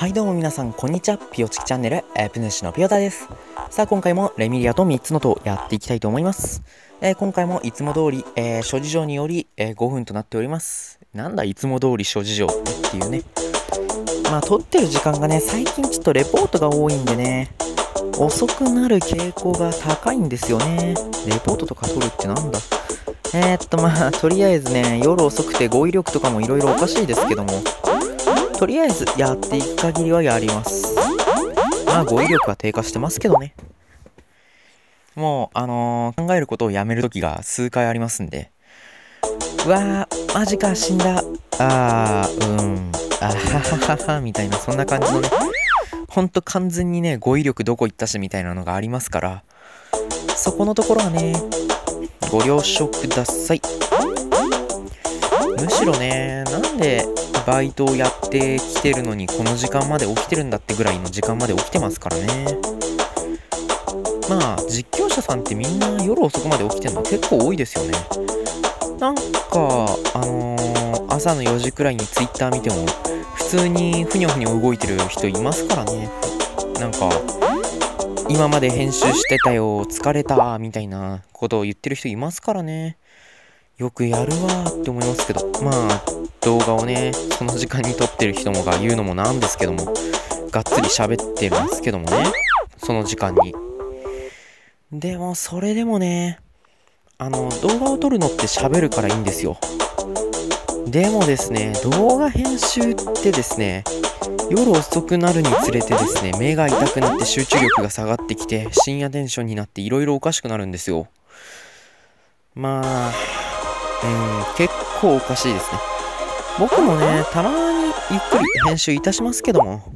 はいどうも皆さんこんにちは。ピオチキチャンネル、プヌシのピオタです。さあ今回もレミリアと3つの塔やっていきたいと思います。今回もいつも通り、諸事情により、5分となっております。なんだいつも通り諸事情っていうね。まあ撮ってる時間がね、最近ちょっとレポートが多いんでね、遅くなる傾向が高いんですよね。レポートとか撮るってなんだ。まあとりあえずね、夜遅くて語彙力とかもいろいろおかしいですけども、とりあえずやっていく限りはやります。まあ語彙力は低下してますけどね。もう考えることをやめる時が数回ありますんで。うわーマジか死んだ、あははははみたいな、そんな感じのね、ほんと完全にね語彙力どこ行ったしみたいなのがありますから、そこのところはねご了承ください。むしろね、なんでバイトをやってきてるのにこの時間まで起きてるんだってぐらいの時間まで起きてますからね。まあ実況者さんってみんな夜遅くまで起きてるの結構多いですよね。なんか朝の4時くらいにツイッター見ても普通にふにょふにょ動いてる人いますからね。なんか今まで編集してたよ疲れたみたいなことを言ってる人いますからね。よくやるわーって思いますけど、まあ動画をねその時間に撮ってる人もが言うのもなんですけども、がっつり喋ってますけどもね、その時間に。でもそれでもね、動画を撮るのって喋るからいいんですよ。でもですね、動画編集ってですね、夜遅くなるにつれてですね、目が痛くなって集中力が下がってきて深夜テンションになっていろいろおかしくなるんですよ。まあ結構おかしいですね。僕もねたまにゆっくり編集いたしますけども、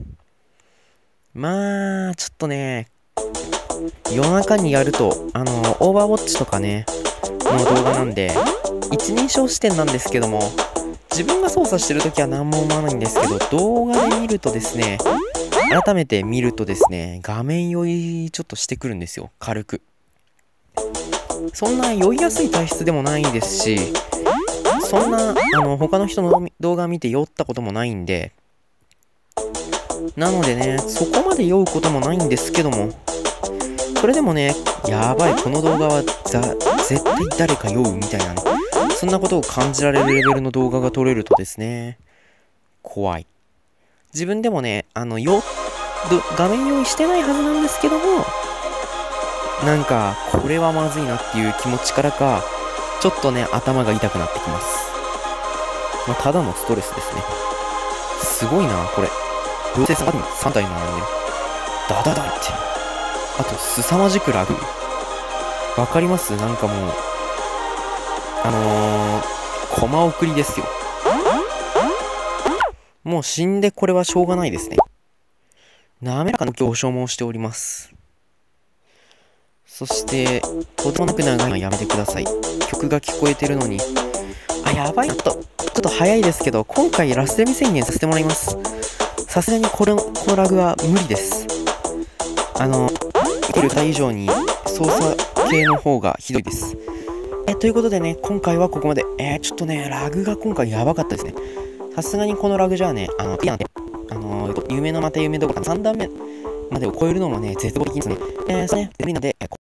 まあちょっとね夜中にやるとオーバーウォッチとかねの動画なんで一人称視点なんですけども、自分が操作してる時は何も思わないんですけど、動画で見るとですね、改めて見るとですね、画面酔いちょっとしてくるんですよ、軽く。そんな酔いやすい体質でもないですし、そんな他の人の動画見て酔ったこともないんで、なのでねそこまで酔うこともないんですけども、それでもね、やばいこの動画は絶対誰か酔うみたいなね、そんなことを感じられるレベルの動画が撮れるとですね、怖い。自分でもね画面用意してないはずなんですけども、なんかこれはまずいなっていう気持ちからかちょっとね頭が痛くなってきます。まあただのストレスですね。すごいなこれ、プロセッサーが3台並んでる、ダダダって、あと凄まじくラグわかります？なんかもうコマ送りですよ。もう死んでこれはしょうがないですね。滑らかな上昇もしております。そしてとてもなく長いのはやめてください。曲が聞こえてるのに、やばい、ちょっと早いですけど今回ラスデミ宣言させてもらいます。さすがにこのラグは無理です。生きる2以上に操作系の方がひどいです。ということでね、今回はここまで。ちょっとねラグが今回やばかったですね。さすがにこのラグじゃあね、夢のまた夢どころか3段目までを超えるのもね絶望的ですね。そうね、無理なんで